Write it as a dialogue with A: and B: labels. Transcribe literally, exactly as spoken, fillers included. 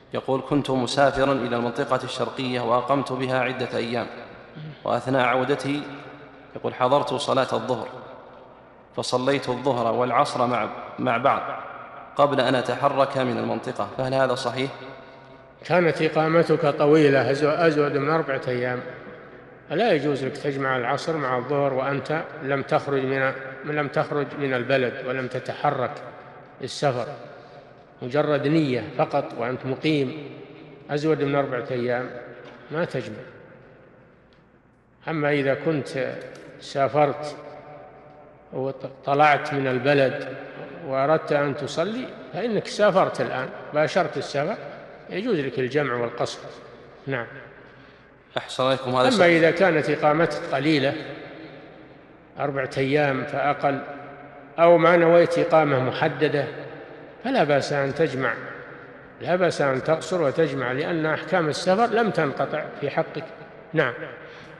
A: يقول: كنت مسافرا إلى المنطقة الشرقية وأقمت بها عدة أيام، وأثناء عودتي يقول حضرت صلاة الظهر، فصليت الظهر والعصر مع, مع بعض قبل أن أتحرك من المنطقة، فهل هذا صحيح؟
B: كانت إقامتك طويلة أزود من أربعة أيام، لا يجوز لك تجمع العصر مع الظهر وأنت لم تخرج من لم تخرج من البلد ولم تتحرك السفر، مجرد نية فقط وأنت مقيم أزود من أربعة أيام ما تجمع. أما إذا كنت سافرت وطلعت من البلد وأردت أن تصلي فإنك سافرت الآن، باشرت السفر، يجوز لك الجمع والقصر. نعم.
A: أحسن عليكم. هذا
B: أما
A: سؤال.
B: إذا كانت إقامتك قليلة أربعة أيام فأقل، أو ما نويت إقامة محددة، فلا بأس أن تجمع، لا بأس أن تقصر وتجمع، لأن أحكام السفر لم تنقطع في حقك. نعم.